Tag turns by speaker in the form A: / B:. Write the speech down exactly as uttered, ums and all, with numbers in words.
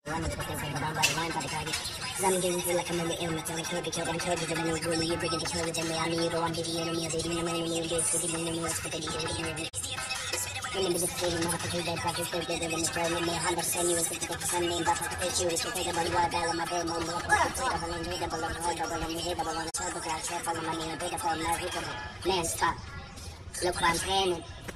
A: وانا بفكر في البضان بعد ما ينفع بتاعي زمن جاي يقول لك انا اللي متى كود كود انا كود ده من يقول لي يبغى يقول لي جميع امي روان دي انا مية زي من من من بيس كده من من واسكت دي من اللي بتسوي ما في ده باكي كود ده من الجو من هاندر سني واسكت ده سني بقى في شيء واسكت ده بالوا ده ما بين مو مو كده بلون ده بلون هذا بلون هذا بلون شاب بتاع شاب بلون ما ني ده فما هيك ناس Look what I'm saying.